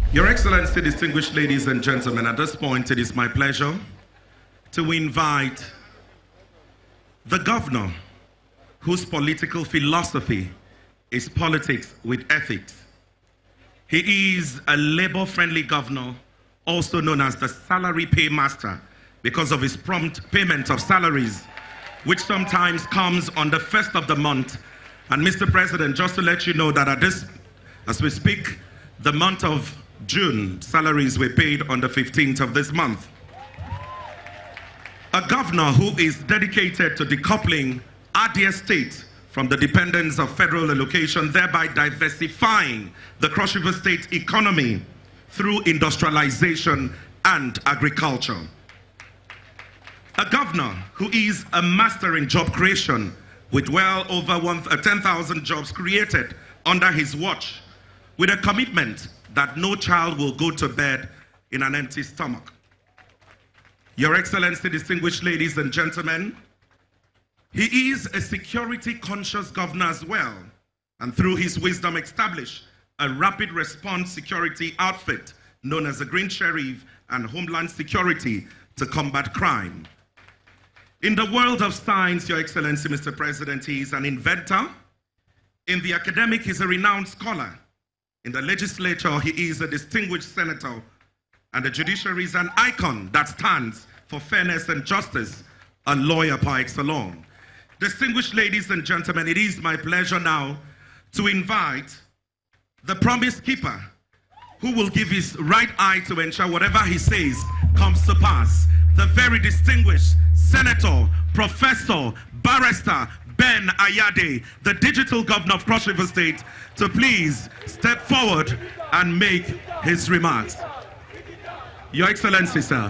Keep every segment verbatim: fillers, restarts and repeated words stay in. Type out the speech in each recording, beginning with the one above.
Your Excellency, distinguished ladies and gentlemen, at this point it is my pleasure to invite the governor whose political philosophy is politics with ethics. He is a labor-friendly governor, also known as the salary paymaster, because of his prompt payment of salaries, which sometimes comes on the first of the month. And Mister President, just to let you know that at this, as we speak, the month of June, salaries were paid on the fifteenth of this month. A governor who is dedicated to decoupling our dear state from the dependence of federal allocation, thereby diversifying the Cross River State economy through industrialization and agriculture. A governor who is a master in job creation, with well over ten thousand jobs created under his watch, with a commitment that no child will go to bed in an empty stomach. Your Excellency, distinguished ladies and gentlemen, he is a security-conscious governor as well, and through his wisdom established a rapid response security outfit known as the Green Sheriff and Homeland Security to combat crime. In the world of science, Your Excellency, Mister President, he is an inventor. In the academic, he's a renowned scholar. In the legislature, he is a distinguished senator. And the judiciary is an icon that stands for fairness and justice, a lawyer par excellence. Distinguished ladies and gentlemen, it is my pleasure now to invite the promise keeper who will give his right eye to ensure whatever he says comes to pass. The very distinguished Senator, Professor, Barrister Ben Ayade, the digital governor of Cross River State, to please step forward and make his remarks. Your Excellency, sir.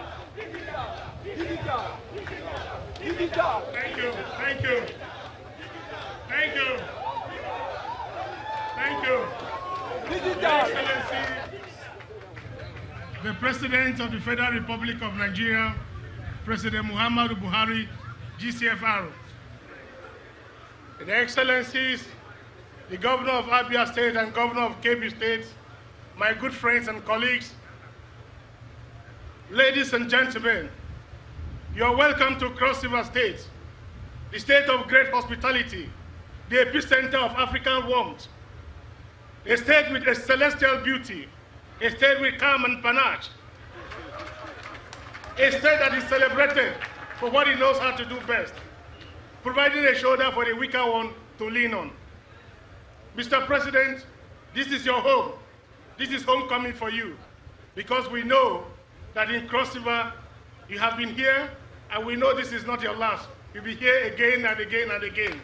Thank you, thank you, thank you, thank you. Your Excellency, the President of the Federal Republic of Nigeria, President Muhammadu Buhari, G C F R. Your Excellencies, the Governor of Abia State and Governor of Kebbi State, my good friends and colleagues, ladies and gentlemen, you are welcome to Cross River State, the state of great hospitality, the epicenter of African warmth, a state with a celestial beauty, a state with calm and panache, a state that is celebrated for what it knows how to do best, providing a shoulder for the weaker one to lean on. Mister President, this is your home. This is homecoming for you, because we know that in Cross River you have been here, and we know this is not your last. You'll be here again and again and again.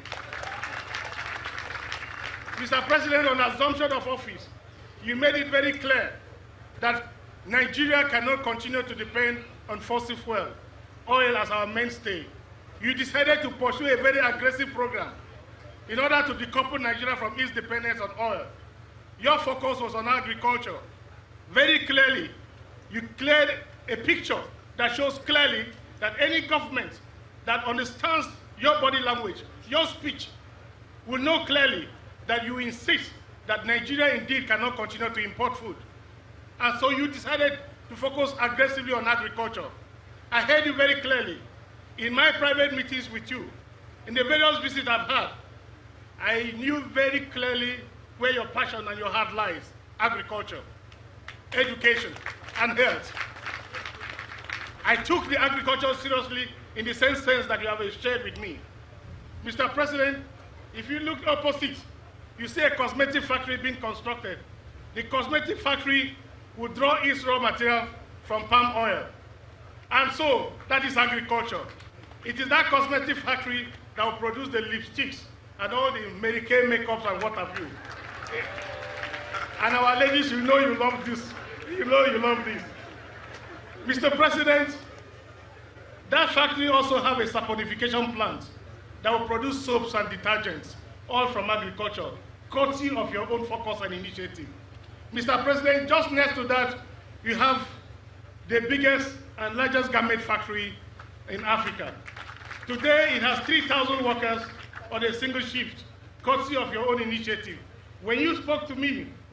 Mister President, on assumption of office, you made it very clear that Nigeria cannot continue to depend on fossil fuel, oil as our mainstay. You decided to pursue a very aggressive program in order to decouple Nigeria from its dependence on oil. Your focus was on agriculture. Very clearly, you cleared a picture that shows clearly that any government that understands your body language, your speech, will know clearly that you insist that Nigeria indeed cannot continue to import food. And so you decided to focus aggressively on agriculture. I heard you very clearly. In my private meetings with you, in the various visits I've had, I knew very clearly where your passion and your heart lies: agriculture, education, and health. I took the agriculture seriously in the same sense that you have shared with me. Mister President, if you look opposite, you see a cosmetic factory being constructed. The cosmetic factory will draw its raw material from palm oil. And so, that is agriculture. It is that cosmetic factory that will produce the lipsticks and all the Mary Kay makeups and what have you. And our ladies, you know you love this. You know you love this. Mister President, that factory also has a saponification plant that will produce soaps and detergents, all from agriculture, courtesy of your own focus and initiative. Mister President, just next to that, you have the biggest and largest garment factory in Africa. Today, it has three thousand workers on a single shift, courtesy of your own initiative. When you spoke to me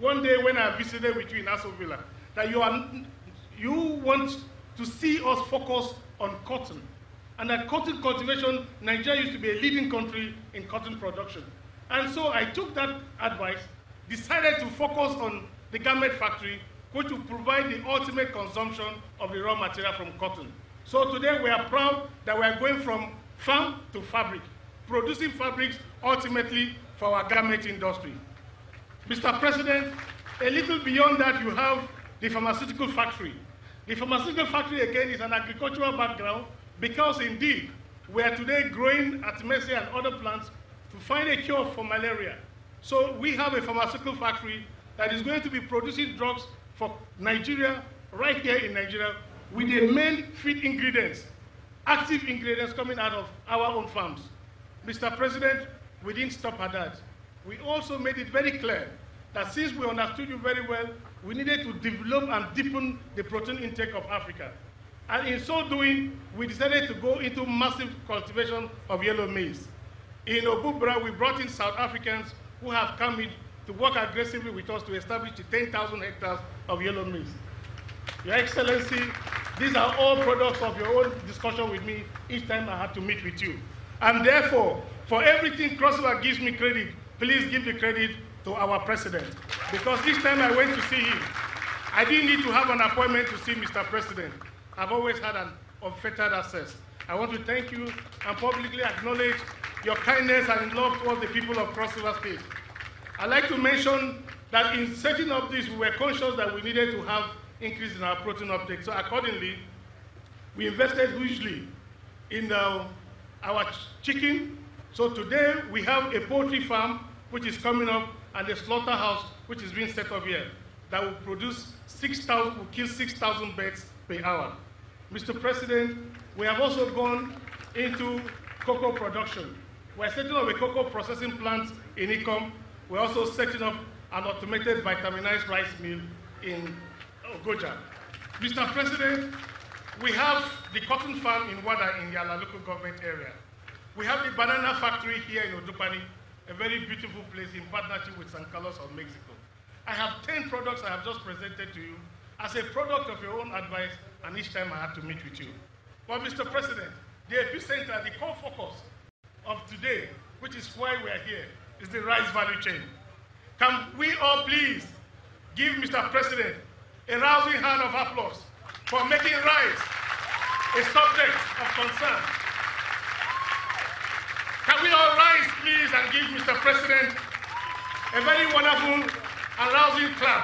one day when I visited with you in Aso Villa, that you, are, you want to see us focus on cotton. And that cotton cultivation, Nigeria used to be a leading country in cotton production. And so I took that advice, decided to focus on the garment factory, which will provide the ultimate consumption of the raw material from cotton. So today we are proud that we are going from farm to fabric, producing fabrics ultimately for our garment industry. Mister President, a little beyond that, you have the pharmaceutical factory. The pharmaceutical factory, again, is an agricultural background because, indeed, we are today growing artemisia and other plants to find a cure for malaria. So we have a pharmaceutical factory that is going to be producing drugs for Nigeria, right here in Nigeria, with the main feed ingredients, active ingredients coming out of our own farms. Mister President, we didn't stop at that. We also made it very clear that since we understood you very well, we needed to develop and deepen the protein intake of Africa. And in so doing, we decided to go into massive cultivation of yellow maize. In Obubra, we brought in South Africans who have come in to work aggressively with us to establish the ten thousand hectares of yellow maize. Your Excellency, these are all products of your own discussion with me each time I had to meet with you. And therefore, for everything Crossriver gives me credit, please give the credit to our president. Because this time I went to see him, I didn't need to have an appointment to see Mister President. I've always had an unfettered access. I want to thank you and publicly acknowledge your kindness and love towards the people of Cross River State. I'd like to mention that in setting up this, we were conscious that we needed to have increase in our protein uptake. So accordingly, we invested hugely in uh, our ch chicken. So today we have a poultry farm which is coming up and a slaughterhouse which is being set up here that will produce six thousand, will kill six thousand birds per hour. Mister President, we have also gone into cocoa production. We're setting up a cocoa processing plant in Ikom. We're also setting up an automated vitaminized rice mill in Ogoja. Mister President, we have the cotton farm in Wada in Yala local government area. We have the banana factory here in Odupani, a very beautiful place in partnership with San Carlos of Mexico. I have ten products I have just presented to you as a product of your own advice, and each time I had to meet with you. But Mister President, the epicenter, the core focus of today, which is why we are here, is the rice value chain. Can we all please give Mister President a rousing hand of applause for making rice a subject of concern? Can we all rise, please, and give Mister President a very wonderful and rousing clap?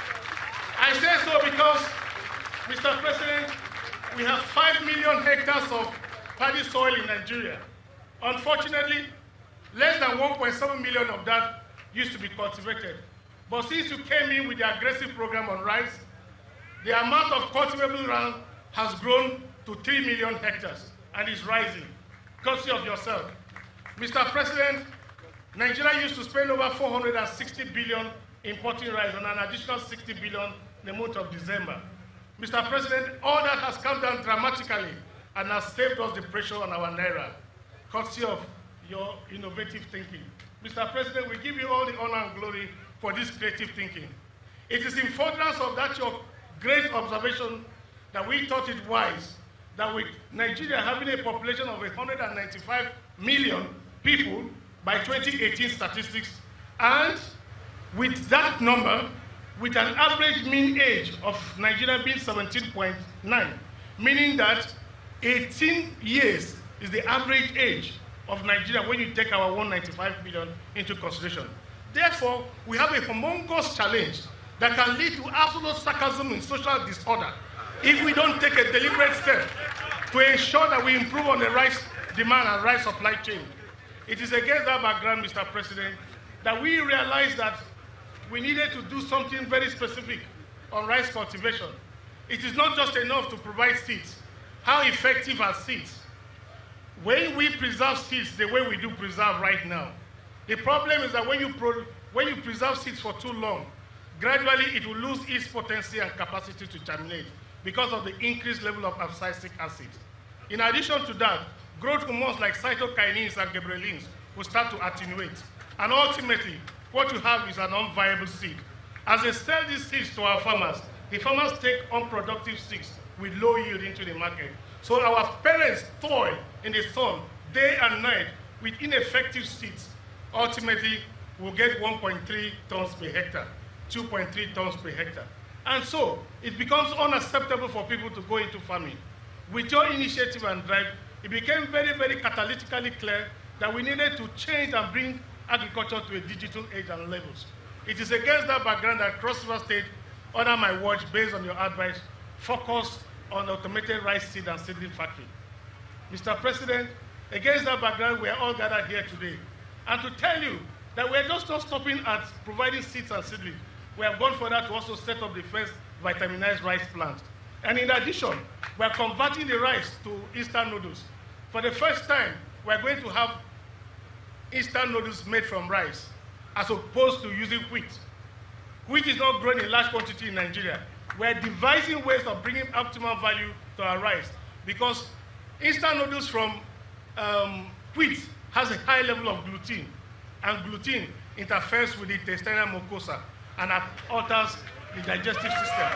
I say so because, Mister President, we have five million hectares of paddy soil in Nigeria. Unfortunately, less than one point seven million of that used to be cultivated. But since you came in with the aggressive program on rice, the amount of cultivable land has grown to three million hectares and is rising, courtesy of yourself. Mister President, Nigeria used to spend over four hundred sixty billion importing rice and an additional sixty billion in the month of December. Mister President, all that has come down dramatically and has saved us the pressure on our naira, courtesy of your innovative thinking. Mister President, we give you all the honor and glory for this creative thinking. It is in furtherance of that your great observation that we thought it wise that with Nigeria having a population of one hundred ninety-five million people by twenty eighteen statistics, and with that number, with an average mean age of Nigeria being seventeen point nine, meaning that eighteen years is the average age of Nigeria when you take our one hundred ninety-five million into consideration. Therefore, we have a humongous challenge that can lead to absolute sarcasm and social disorder if we don't take a deliberate step to ensure that we improve on the rice demand and rice supply chain. It is against that background, Mister President, that we realized that we needed to do something very specific on rice cultivation. It is not just enough to provide seeds. How effective are seeds? When we preserve seeds the way we do preserve right now, the problem is that when you, pro when you preserve seeds for too long, gradually it will lose its potency and capacity to germinate because of the increased level of abscisic acid. In addition to that, growth hormones like cytokinins and gibberellins will start to attenuate. And ultimately, what you have is an unviable seed. As they sell these seeds to our farmers, the farmers take unproductive seeds with low yield into the market. So our parents toil in the sun day and night with ineffective seeds. Ultimately, we'll get one point three tons per hectare, two point three tons per hectare. And so it becomes unacceptable for people to go into farming. With your initiative and drive, it became very, very catalytically clear that we needed to change and bring agriculture to a digital age and levels. It is against that background that Cross River State, under my watch, based on your advice, focused on automated rice seed and seedling factory. Mister President, against that background, we are all gathered here today. And to tell you that we are just not stopping at providing seeds and seedlings. We have gone further to also set up the first vitaminized rice plant. And in addition, we are converting the rice to instant noodles. For the first time, we are going to have instant noodles made from rice, as opposed to using wheat. Wheat is not grown in large quantity in Nigeria. We are devising ways of bringing optimal value to our rice, because instant noodles from um, wheat has a high level of gluten, and gluten interferes with the intestinal mucosa and alters the digestive system.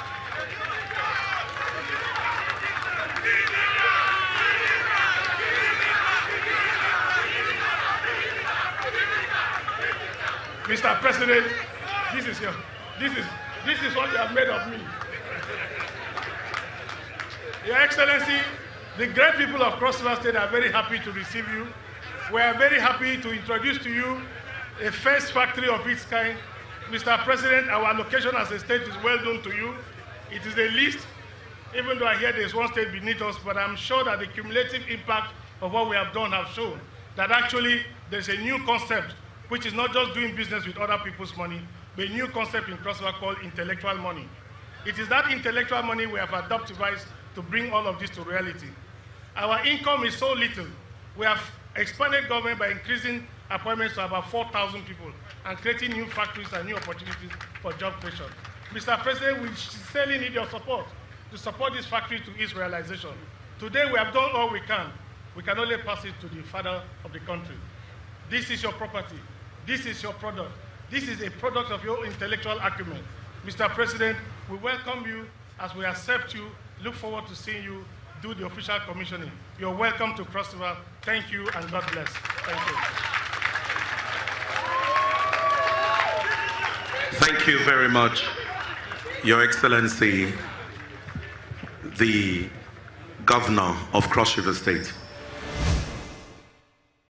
Mister President, this is your, this is, this is what you have made of me. Your Excellency, the great people of Cross River State are very happy to receive you. We are very happy to introduce to you a first factory of its kind. Mister President, our location as a state is well known to you. It is a list, even though I hear there's one state beneath us, but I'm sure that the cumulative impact of what we have done have shown that actually there's a new concept, which is not just doing business with other people's money, but a new concept in Cross River called intellectual money. It is that intellectual money we have adopted to bring all of this to reality. Our income is so little. We have expanded government by increasing appointments to about four thousand people and creating new factories and new opportunities for job creation. Mister President, we sincerely need your support to support this factory to its realization. Today, we have done all we can. We can only pass it to the father of the country. This is your property. This is your product. This is a product of your intellectual acumen. Mister President, we welcome you as we accept you. Look forward to seeing you do the official commissioning. You're welcome to Cross River. Thank you and God bless. Thank you. Thank you very much, Your Excellency, the Governor of Cross River State.